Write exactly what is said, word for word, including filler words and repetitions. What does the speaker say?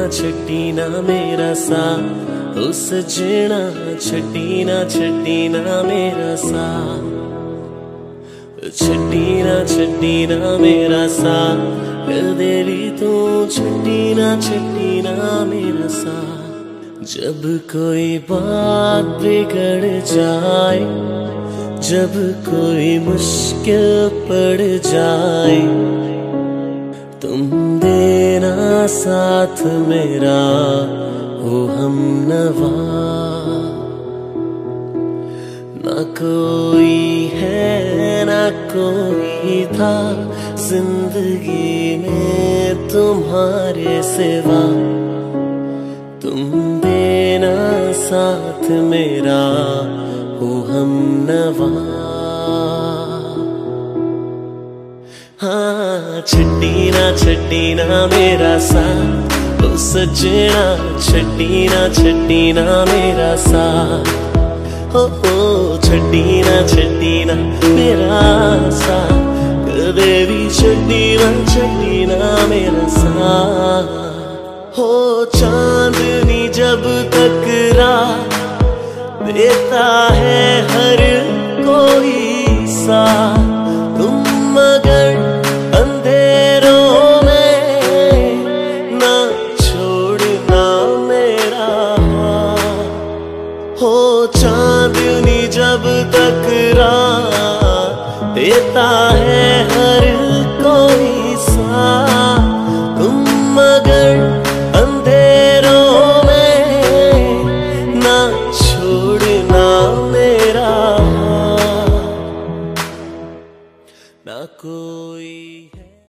छड्डी ना मेरा साथ, ओ सजना छड्डी ना छड्डी ना मेरा साथ, छड्डी ना छड्डी ना मेरा साथ, कर देवी तू छड्डी ना छड्डी ना मेरा साथ। जब कोई बात बिगड़ जाए, जब कोई मुश्किल पड़ जाए, तुम देना साथ मेरा हो हमनवा। ना कोई है ना कोई था जिंदगी में तुम्हारे सिवा, तुम देना साथ मेरा हो हमनवा। हाँ छड्डी ना छड्डी ना मेरा साथ, ओ सजना छड्डी ना छड्डी ना मेरा साथ, ओ ओ छड्डी ना छड्डी ना मेरा साथ, देवी छड्डी ना छड्डी ना मेरा साथ। हो चांदनी जब तकरार देता है हर कोई साथ, तुम मगर अंधेरों में ना छोड़ना मेरा हाथ। हो चांदनी जब तकरार देता है हर कोई साथ, तुम मगर अंधेरों में ना छोड़ना मेरा हाथ। ना कोई